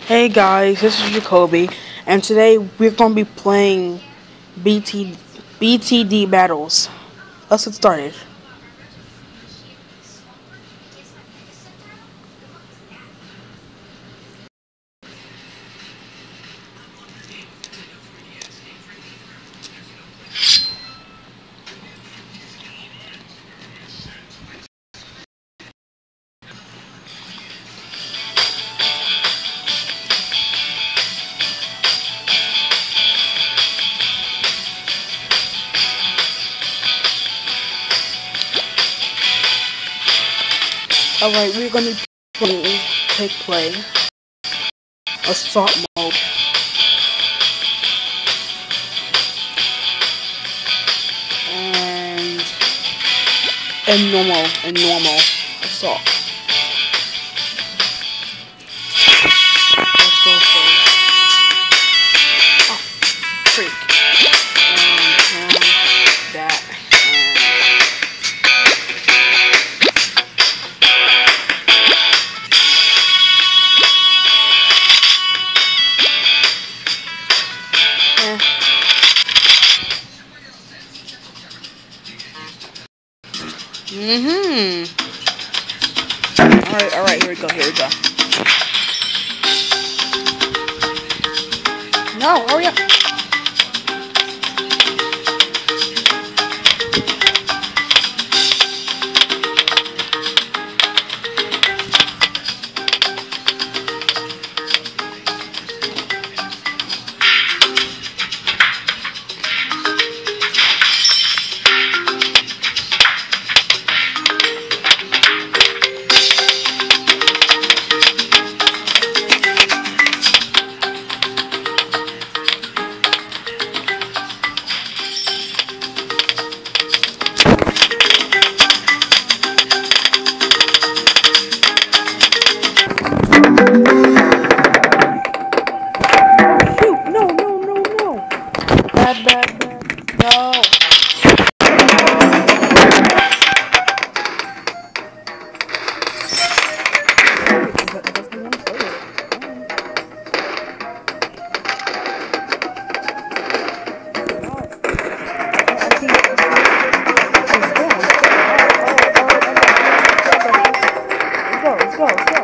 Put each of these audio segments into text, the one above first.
Hey guys, this is Jacoby, and today we're going to be playing Btd Battles. Let's get started. Alright, we're going to be playing Quick Play, Assault Mode, and normal Assault. Let's go for freak. And that. Alright, here we go. No, hurry up. Bad. No. Let's go.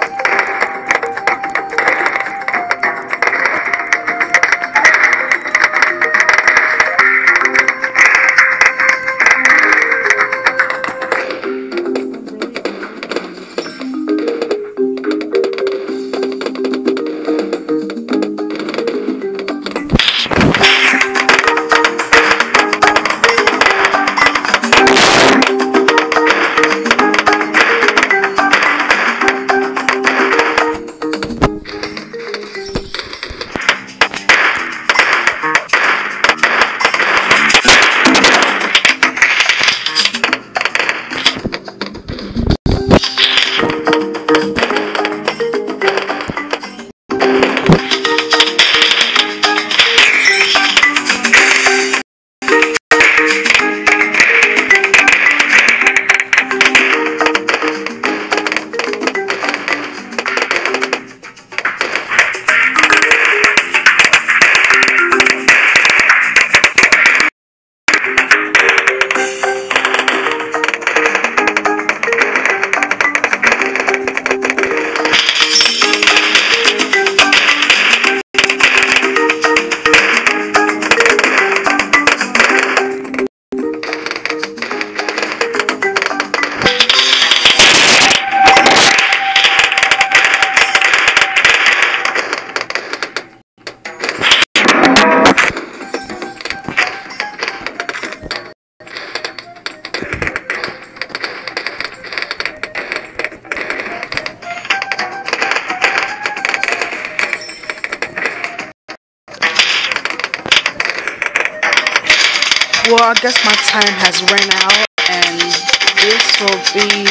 Well, I guess my time has ran out, and this will be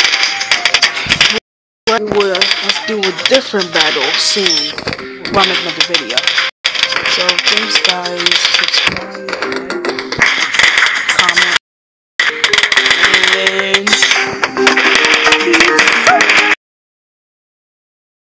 let's do a different battle soon while making another video. So thanks guys.